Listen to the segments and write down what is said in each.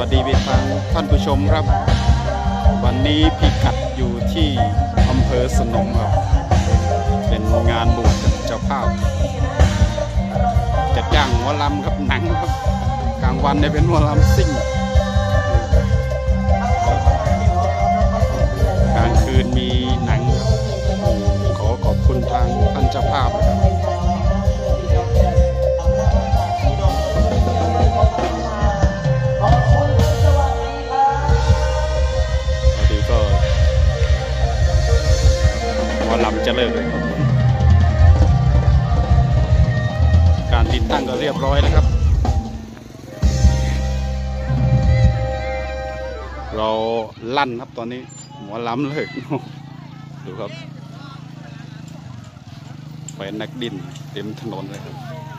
วัสดีทางท่านผู้ชมครับวันนี้พิกัดอยู่ที่อำเภอสนมครับเป็นงานบวชเจ้าภาพจะจ้างหมอลำครับหนังครับกลางวันเนี่ยเป็นหมอลำซิ่งกลางคืนมีหนังขอขอบคุณทางท่านเจ้าภาพครับลำจะเลิกเลยครับการติดตั้งก็เรียบร้อยแล้วครับเราลั่นครับตอนนี้หมอลำเลิกดูครับแฟนนักดินเต็มถนนเลยครับ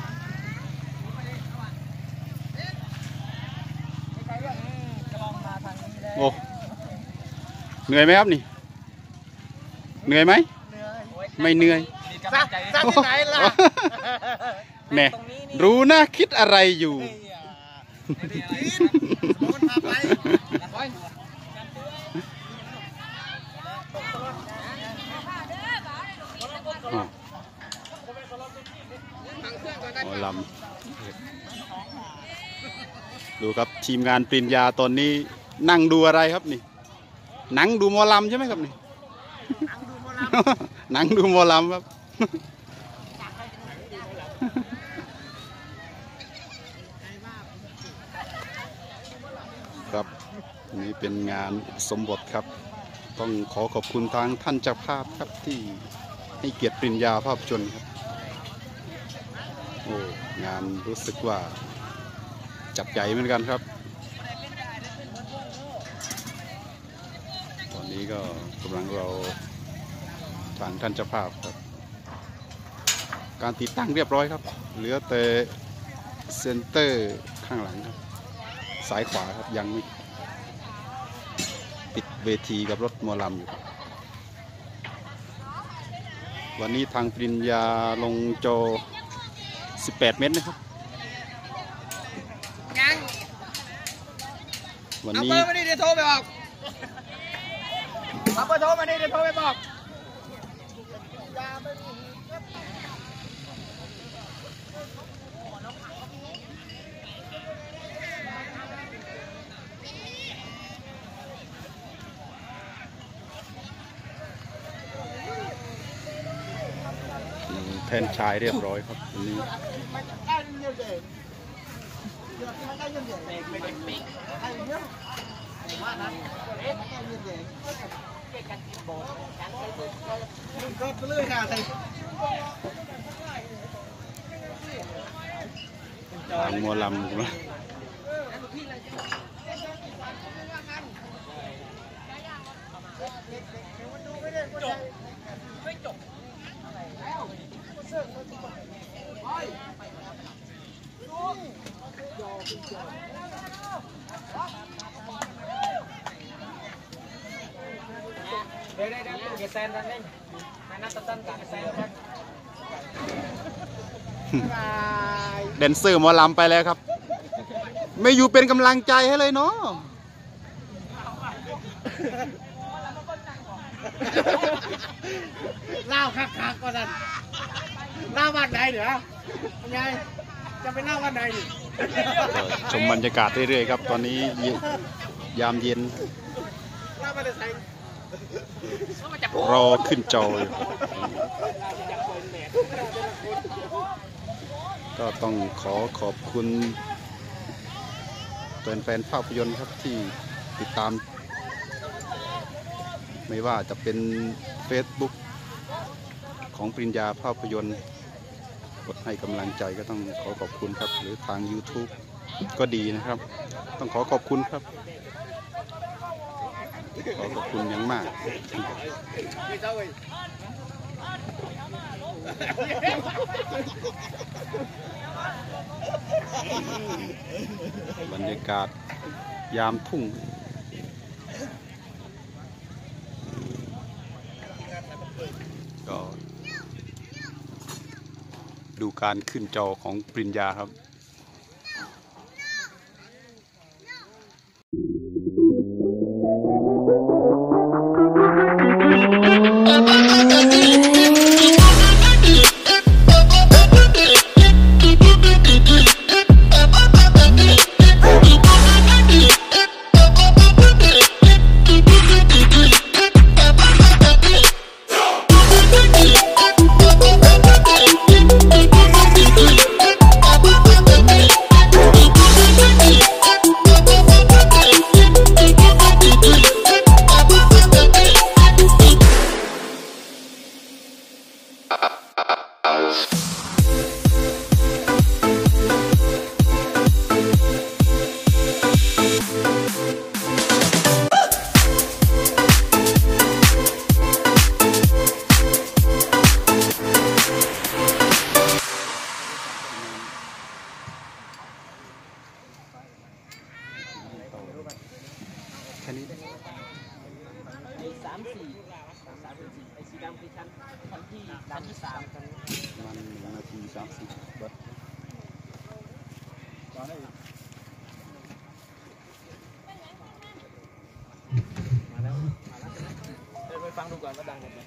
โอ้เหนื่อยไหมครับนี่เหนื่อยไหมไม่เหนื่อยซักที่ไหนล่ะแน่รู้นะคิดอะไรอยู่หมอลำดูครับทีมงานปริญญาตอนนี้นั่งดูอะไรครับนี่หนังดูหมอลำใช่ไหมครับนี่หนังดูหมอลำครับครับนี่เป็นงานสมบทครับต้องขอขอบคุณทางท่านเจ้าภาพครับที่ให้เกียรติปริญญาภาพยนตร์ครับโอ้งานรู้สึกว่าจัดใหญ่เหมือนกันครับตอนนี้ก็กำลังเราทางท่านเจ้าภาพครับการติดตั้งเรียบร้อยครับเหลือแต่เซ็นเตอร์ข้างหลังครับสายขวาครับยังไม่ปิดเวทีกับรถมอลำอยู่วันนี้ทางปริญญาลงโจ18 เมตรนะครับวันนี้เอาเบอร์มาดิเดี๋ยวโทรไปบอกเอาเบอร์โทรมาดิเดี๋ยวโทรไปบอกแทนชายเรียบร้อยครับวันนี้ทางมัวลำนะเดนเซอร์หมอลำไปแล้วครับไม่อยู่เป็นกำลังใจให้เลยเนาะเล่าคักๆก่อนนั่นเล่าวันไหนเหรอไงจะไปเล่าวันไหนดิชมบรรยากาศเรื่อยๆครับตอนนี้ยามเย็นรอขึ้นจออยู่ก็ต้องขอขอบคุณแฟนภาพยนตร์ครับที่ติดตามไม่ว่าจะเป็น Facebook ของปริญญาภาพยนตร์กดให้กำลังใจก็ต้องขอขอบคุณครับหรือทาง YouTube ก็ดีนะครับต้องขอขอบคุณครับขอขอบคุณอย่างมากบรรยากาศยามทุ่งก็ดูการขึ้นจอของปริญญาครับค่นี้ได้ไอ้3-4ไอ้สีดำคือชั้นที่3กันมัน1 นาที 30 บาทมาแล้วไปฟังดูก่อนว่าดังหมดไหม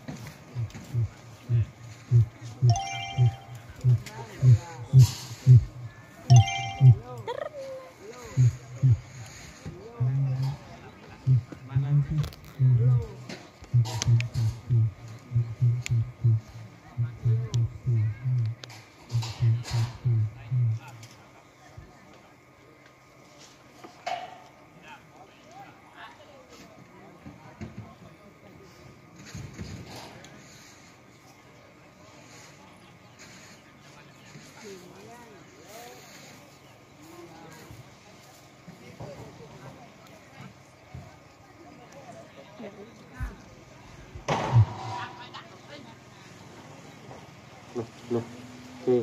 Look, hey,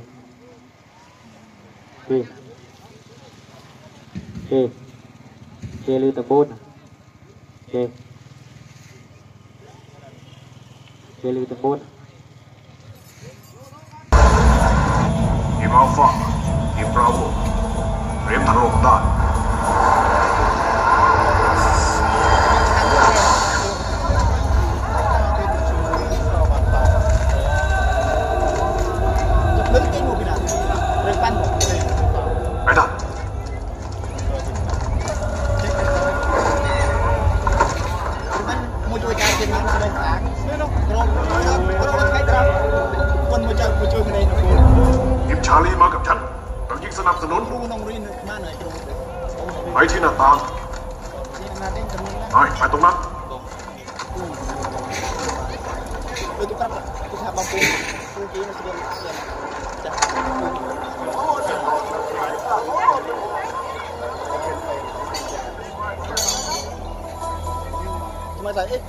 hey, hey, hey, lưu tập bôn, hey, hey, lưu tập bôn. Team Alpha, Team Bravo, เตรียมทะลุได้ไปได้ mauជួយការជាមកស្រុកខាងនេះនោះក្រុមថ្ងៃត្រង់คนมาจากมาช่วยกันเองนะคุณทีมชาลีมากับฉันเรายิงสนับสนุนครูน้องรีนมาหน่อยครูไปที่หน้าต่างนี่นาเด้งกันนี่นะไปตรงนั้น itu kan kita mampu mungkin sudah cuma saya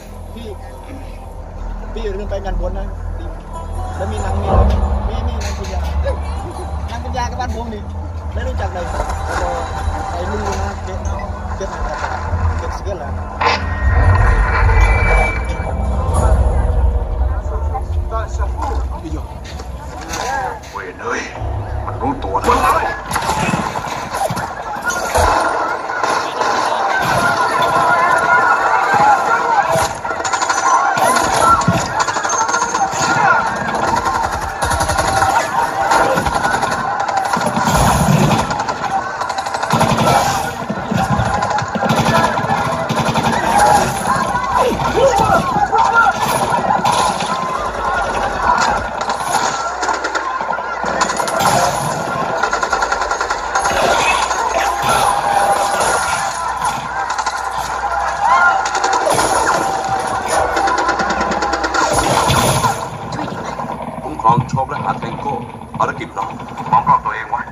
พี่ลืมไปงานบนนะแล้วมีนางมีนางปัญญากับบ้านพวงนี่ได้รู้จักเลยไอ้ลุงนะเก็บสเกลแล้วเว้ยเฮ้ยมันรู้ตัวนะครองโชคและหาแทงโก้ภารกิจเรามองกล้องตัวเองไว้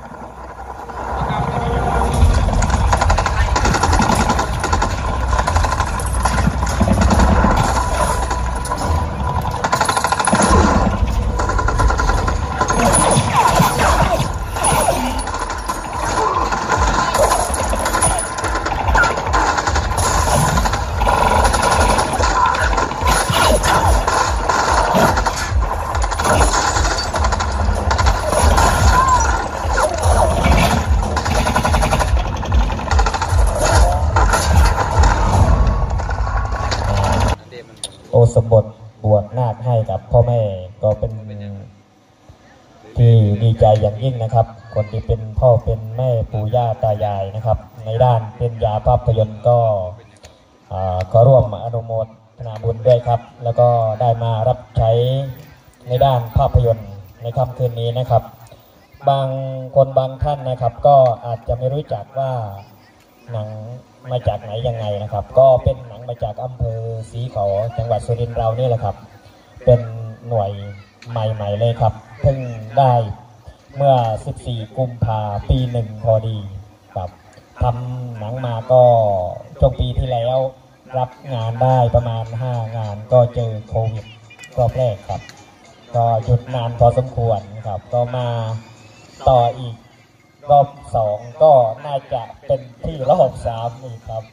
โอสมบทบวชนาคให้กับพ่อแม่ก็เป็นที่ดีใจอย่างยิ่งนะครับ คนที่เป็นพ่อเป็นแม่ปู่ย่าตายายนะครับ ในด้านเป็นยาภาพยนตร์ก็ร่วมอนุโมทนาบุญด้วยครับ แล้วก็ได้มารับใช้ในด้านภาพยนตร์ในค่ำคืนนี้นะครับ บางคนบางท่านนะครับก็อาจจะไม่รู้จักว่าหนังมาจากไหนยังไงนะครับก็เป็นหนังมาจากอำเภอศรีขอจังหวัดสุรินทร์เรานี่แหละครับเป็นหน่วยใหม่ๆเลยครับเพิ่งได้เมื่อ14 กุมภาพันธ์ปี 1พอดีครับทำหนังมาก็ช่วงปีที่แล้วรับงานได้ประมาณ5 งานก็เจอโควิดรอบแรกครับก็หยุดนานพอสมควรครับก็มาต่ออีกรอบ2ก็น่าจะเป็นที่รอบ3อีกครับ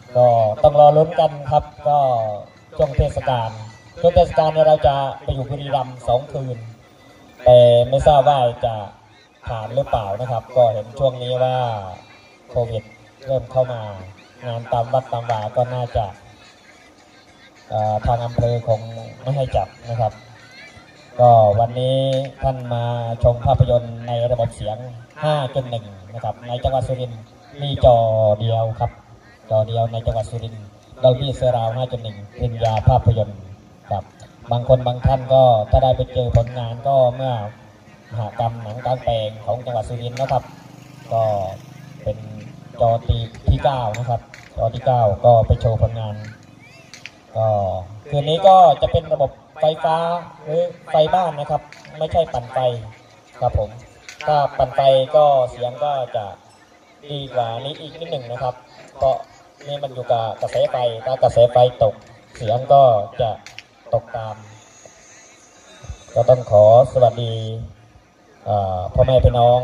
ก็ต้องรอลุ้นกันครับก็ช่วงเทศกาลเนี่ยเราจะไปอยู่บุรีรัมย์2 คืนแต่ไม่ทราบว่าจะผ่านหรือเปล่านะครับก็เห็นช่วงนี้ว่าโควิดเริ่มเข้ามางานตามวัดตามวาก็น่าจะทางอำเภอคงไม่ให้จัดนะครับก็วันนี้ท่านมาชมภาพยนตร์ในระบบเสียง 5.1 นะครับในจังหวัดสุรินทร์มีจอเดียวครับจอเดียวในจังหวัดสุรินทร์Dolby Surround 5.1 ปริญญาภาพยนตร์ครับบางคนบางท่านก็ถ้าได้ไปเจอผลงานก็เมื่อมหกรรมหนังกลางแปลงของจังหวัดสุรินทร์นะครับก็เป็นจอที่ 9นะครับจอที่ 9ก็ไปโชว์ผลงานก็คืนนี้ก็จะเป็นระบบไฟฟ้าหรือไฟบ้านนะครับไม่ใช่ปั่นไฟครับผมถ้าปั่นไฟก็เสียงก็จะดีกว่านี้อีกนิดหนึ่งนะครับเพราะนี่มันอยู่กับกระแสไฟถ้ากระแสไฟตกเสียงก็จะตกตามก็ต้องขอสวัสดีพ่อแม่พี่น้อง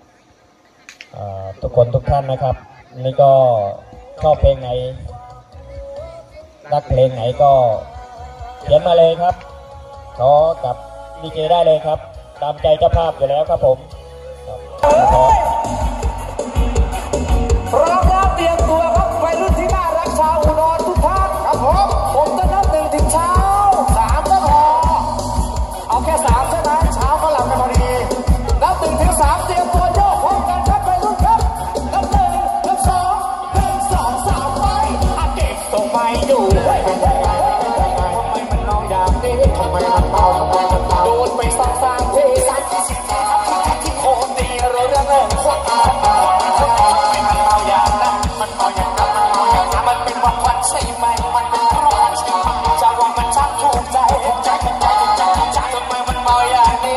ทุกคนทุกท่านนะครับนี่ก็ชอบเพลงไหนรักเพลงไหนก็เขียนมาเลยครับขอกับดีเจได้เลยครับตามใจเจ้าภาพอยู่แล้วครับผมพร้อมแล้วเตรียมตัวครับวัยรุ่นที่น่ารักชาวอุดรทุกท่านครับผมจะนับ1 ถึงเช้า3ก็พอเอาแค่3ใช่ไหมเช้าก็หลับกันพอดีนับ1 ถึง 3เตรียมตัวโยกพร้อมกันครับวัยรุ่นครับนับ1 นับ2 1 2 3ไปเด็กต้องไม่อยู่ทำไมมันนอนอย่างนี้ทำไมมันเมาโดนไป2-3 ทีที่โคตรดีเราเรื่องเงินสักมันเป็นวันวันใช่ไหมมันเป็นร้อนใช่ไหมจะว่ามันช่างถูกใจทำไมมันเมาอย่างนี้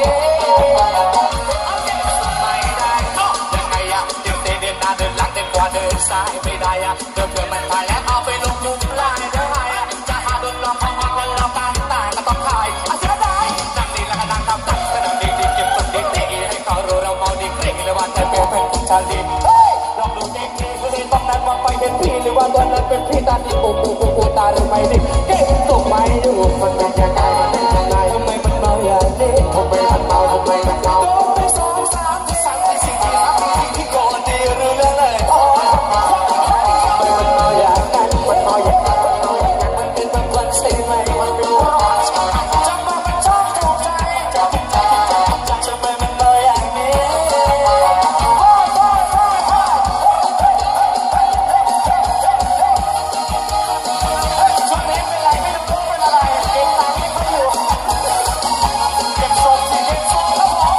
ไม่ได้ยังไงอะเดี๋ยวเดินหน้าเดินหลังเดินขวาเดินซ้ายไม่ได้อะเดินเพื่อมันตายแล้วเอาไปลงมุมลายได้จะหาโดนเราพังมันเราตายแล้วต้องขายอาจจะได้นั่งดีแล้วก็นั่งทำตัดก็นั่งดีเก็บคนดีให้เขารู้เราเมาดีกริ่งเลยว่าแต่เป็นคนชาลีลองดูเด็กตรงนั้นว่าไปเป็นพี่หรือว่าตอนนั้นเป็นพี่ตาดีปูตาหรือไม่ดิเก็บตัวไม่อยู่มันเป็นยังไงทำไมมันเมาอย่างนี้ทำไมมันเมาโดนไป2 3 4 ที่โกนดีหรือเรื่องอะไรทำไมมันเมาอย่างนั้นมันเมาอย่างนั้นมันเป็นบางวันใช่ไหมมันเป็นร้อนจำมามันชอบถูกใจทำไมมันเมาอย่างนี้เก็บทรงสิเก็บทรงครับผม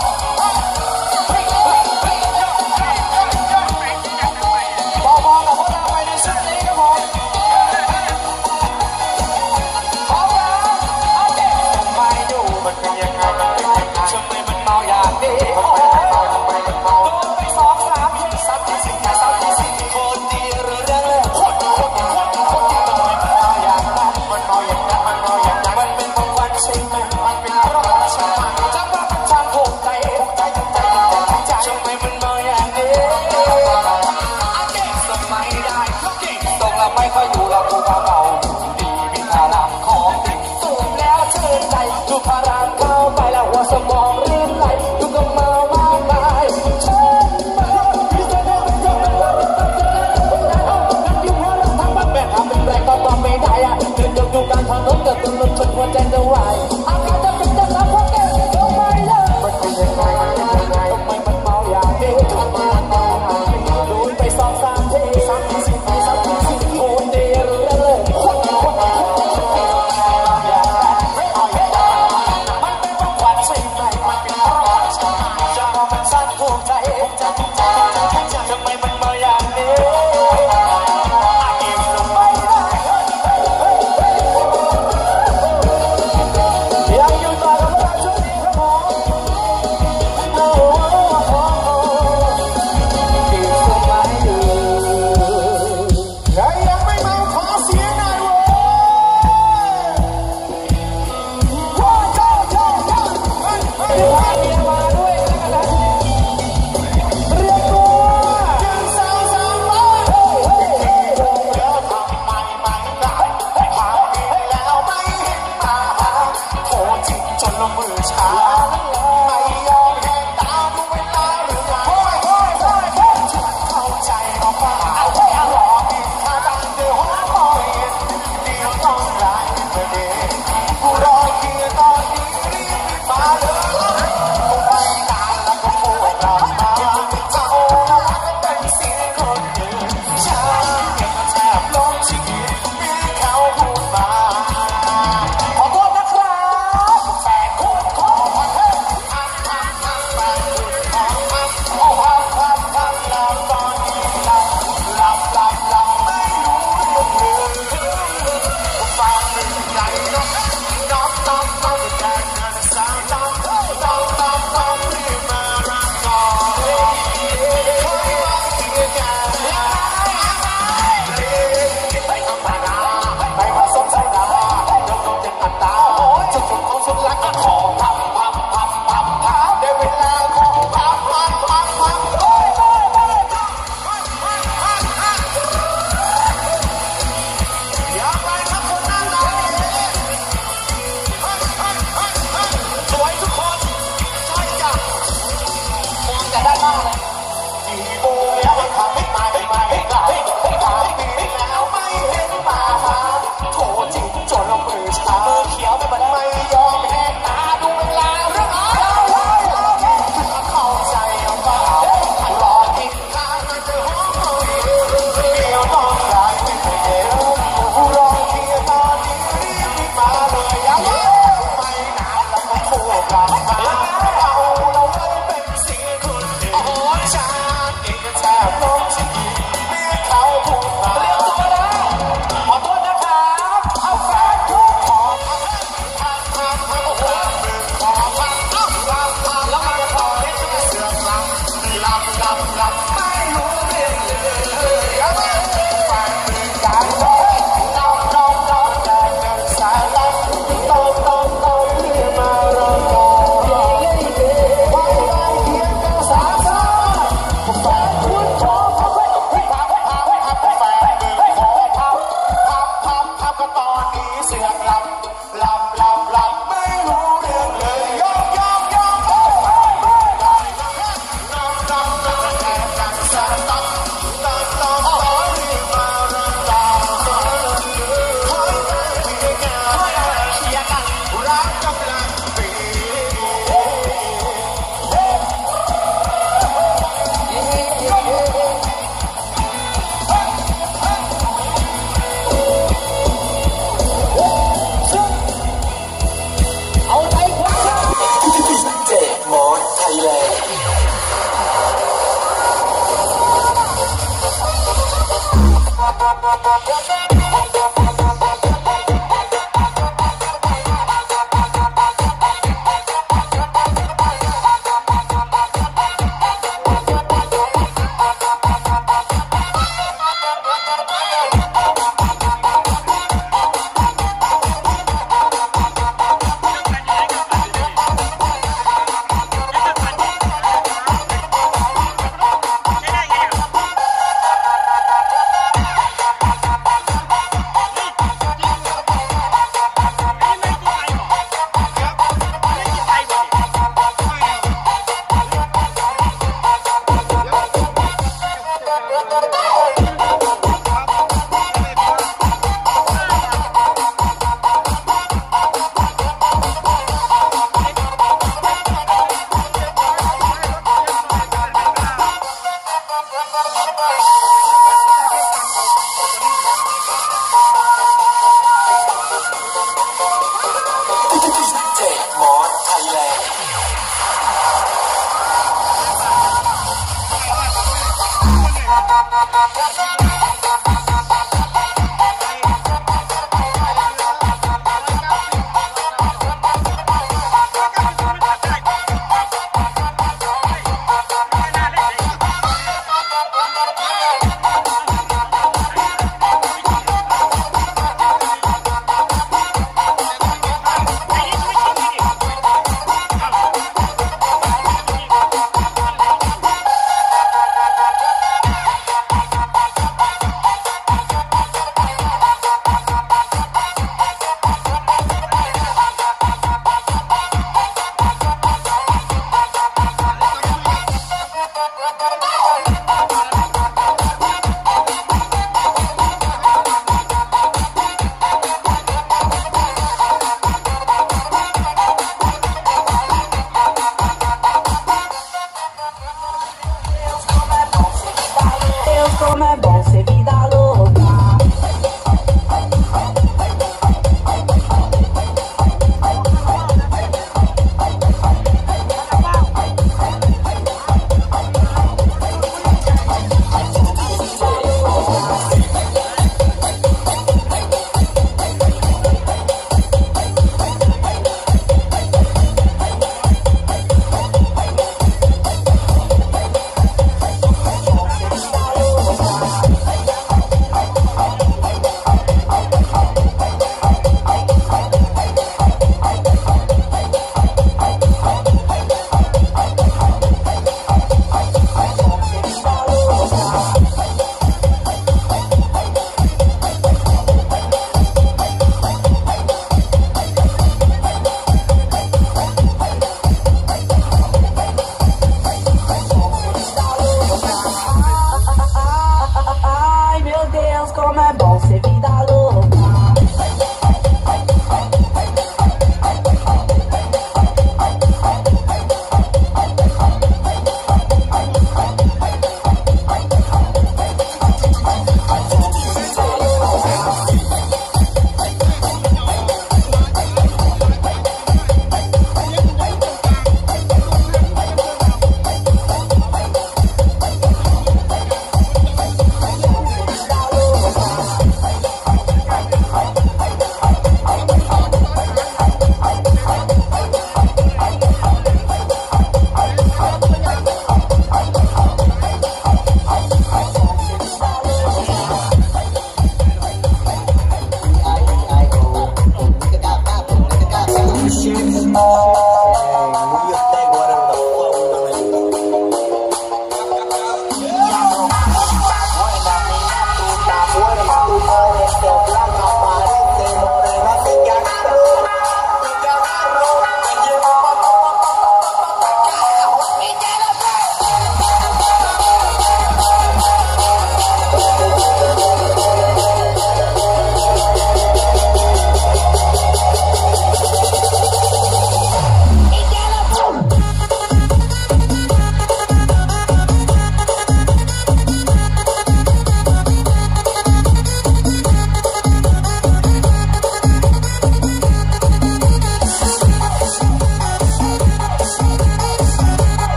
เ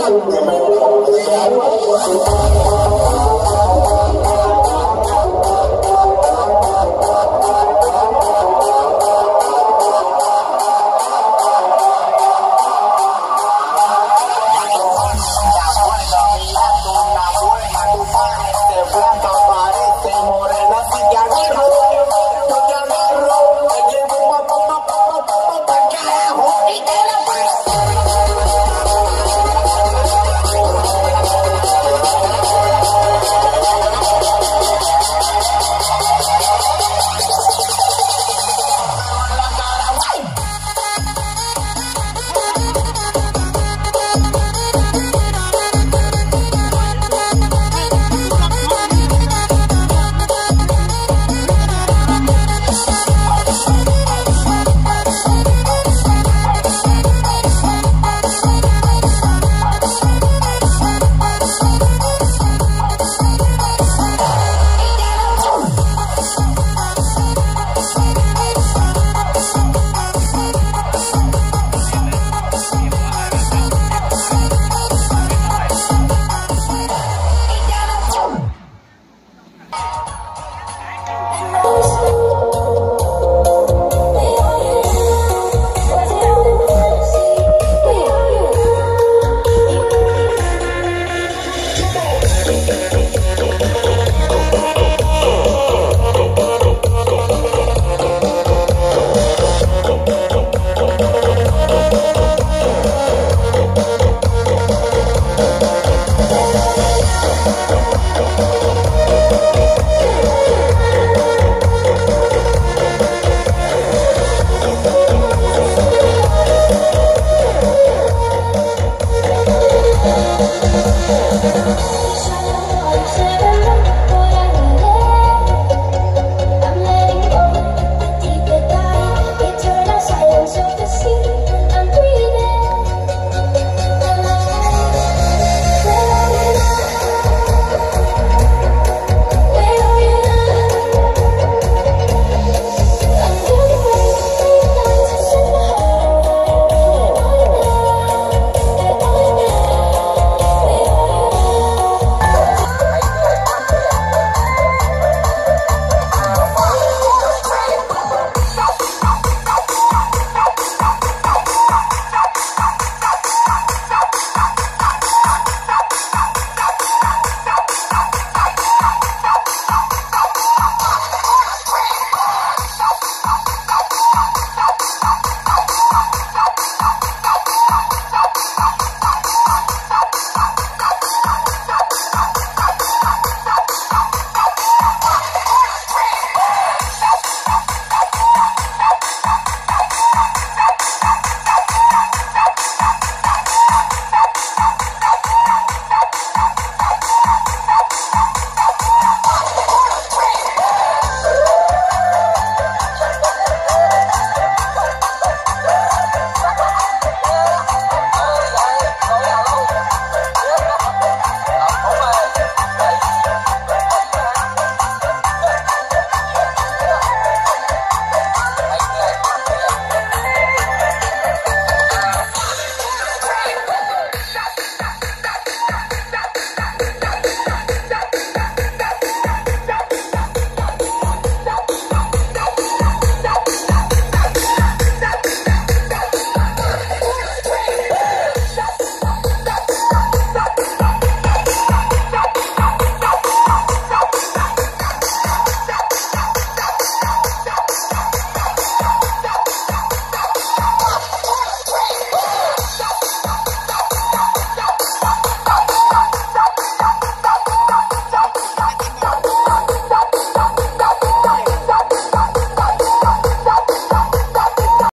Thank you.